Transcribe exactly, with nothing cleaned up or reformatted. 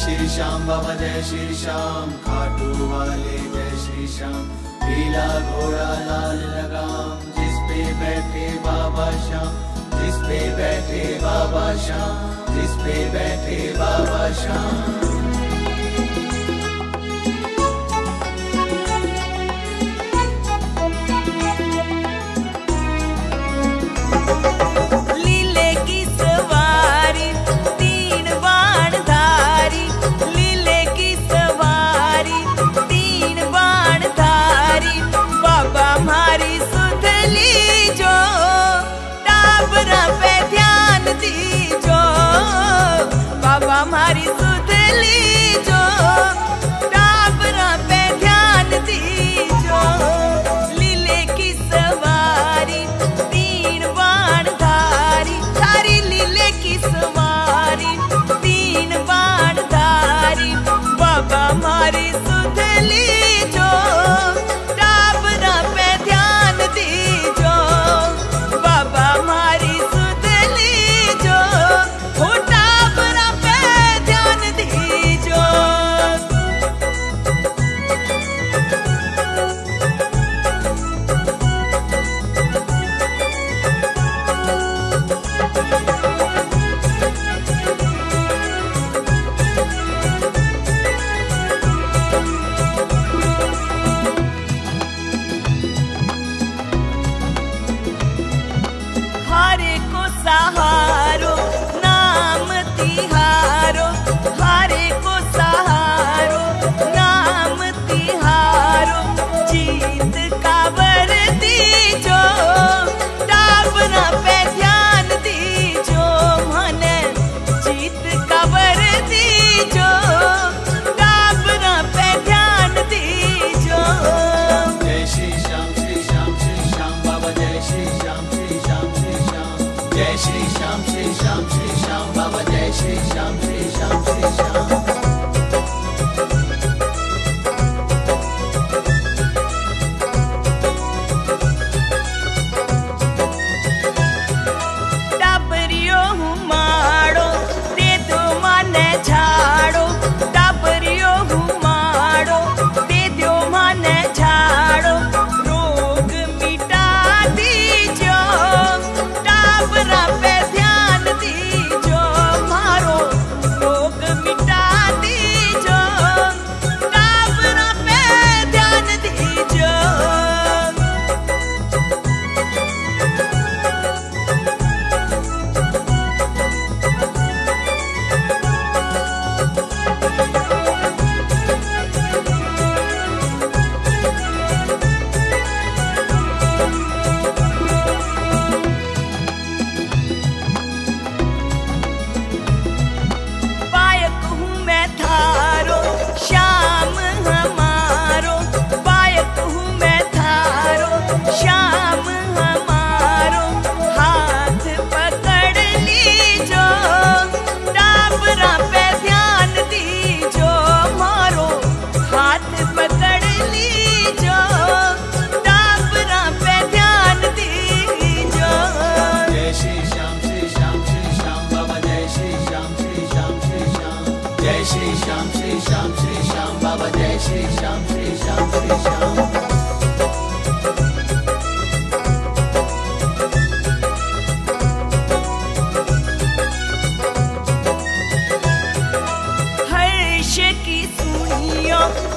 श्री श्याम बाबा जय श्री श्याम, खाटू वाले जय श्री श्याम, पीला घोड़ा लाल लगाम, जिस पे बैठे बाबा श्याम, जिस पे बैठे बाबा श्याम, जिस पे बैठे बाबा श्याम। हमारी सुधली जो टाबरा पे ध्यान दीजो, लीले की सवारी तीन बाण धारी, थारी लीले की सवारी तीन बाण धारी, बाबा हमारी सुधली जो टाबरा पे ध्यान दीजो, बाबा हमारी सुधली जो सहारो नाम तिहारो, हारे को सहारो नाम तिहारो, जीत का वर दीजो, टाबरा पे ध्यान दीजो, मने जीत का वर दीजो, टाबरा पे ध्यान दीजो। जय श्री श्याम श्री श्याम श्री श्याम बाबा जय श्री श्याम श्री श्याम श्री श्याम, जय श्री श्याम श्री श्याम श्री श्याम बाबा जय श्री श्याम श्री श्याम श्री श्याम। टाबरियो माड़ो दे दो माने झाड़ो, टाबरियो माड़ो दे दो माने झाड़ो, रोग मिटा दीजो, टाबरा पे ध्यान दीजो, मारो रोग मिटा दीजो, टाबरा पे ध्यान दीजो। पायक हूँ मैं थारो श्याम हमारो, पायक हूँ मैं थारो श्याम हमारो, हाथ पकड़ लीजो, टाबरा पे ध्यान दीजो, मारो हाथ पकड़ लीजो, टाबरा पे ध्यान दीजो। जय श्री श्याम श्री श्याम श्री श्याम बाबा जय श्री श्याम श्री श्याम श्री श्याम, जय श्री श्याम श्री श्याम श्री श्याम बाबा जय श्री श्याम श्री श्याम श्री श्याम। हर्ष की सुनियो